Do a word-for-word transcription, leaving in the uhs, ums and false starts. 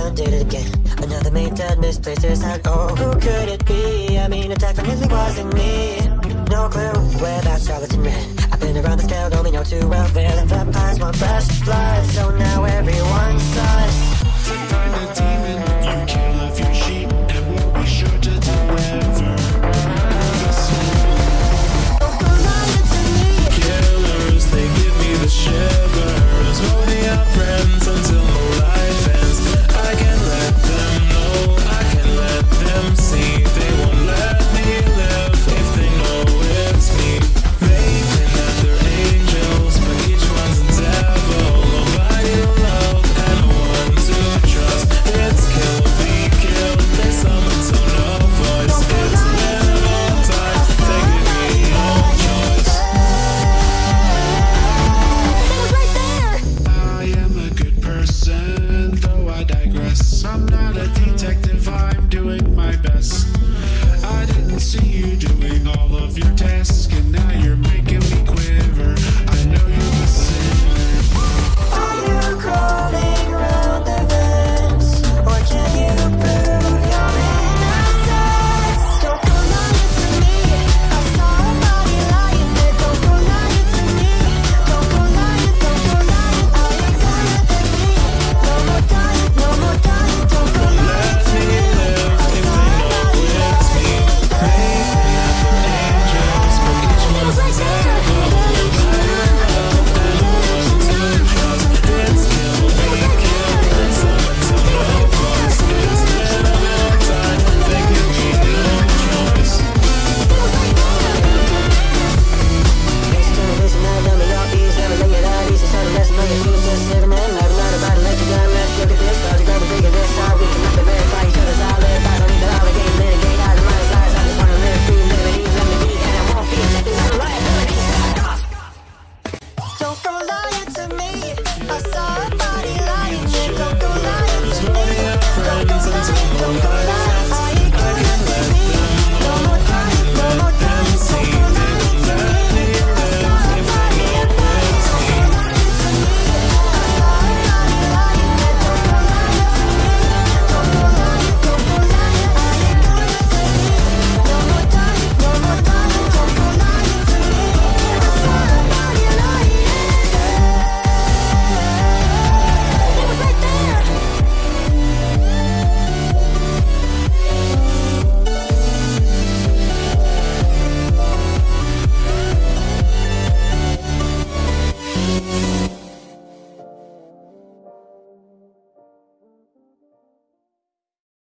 done did it again. Another mate that misplaced his hand. Oh, who could it be? I mean, it definitely wasn't me. No clue whereabouts Charlatan ran. I've been around the scale, only know too well. There the vampires want fresh blood, so now everyone's